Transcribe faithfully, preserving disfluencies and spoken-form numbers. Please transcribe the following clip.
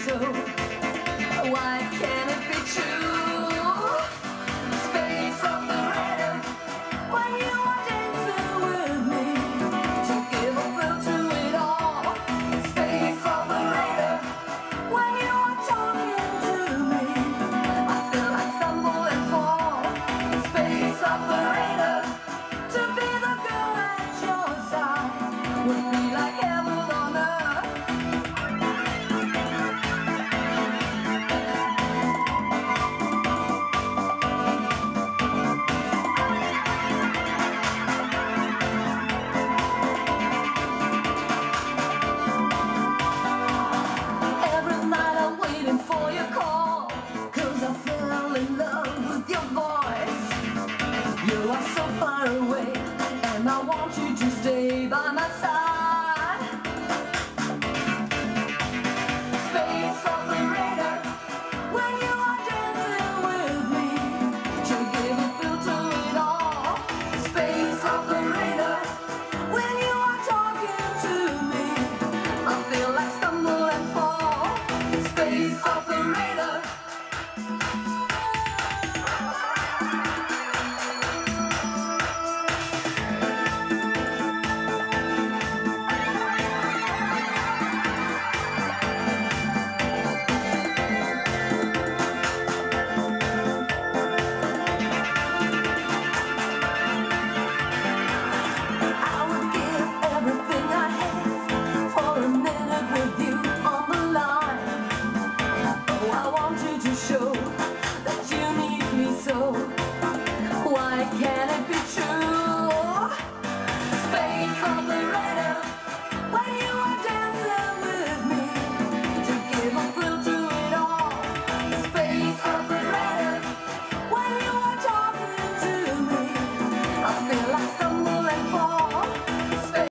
so. Why can't it be true? Space operator, when you are dancing with me, to give a thrill to it all. Space operator, when you are talking to me, I feel like stumble and fall. Space operator, to be the girl at your side would be like heaven on earth. Every night I'm waiting for your call, 'cause I fell in love with your voice. You are so far away, and I want you to stay by my side. Space operator, when you are dancing with me, to give a feel to it all. Space operator, when you are talking to me, I feel like stumble and fall. Space operator. I would give everything I have for a minute with you on the line. Oh, I want you to show that you need me so. Why can't it be true?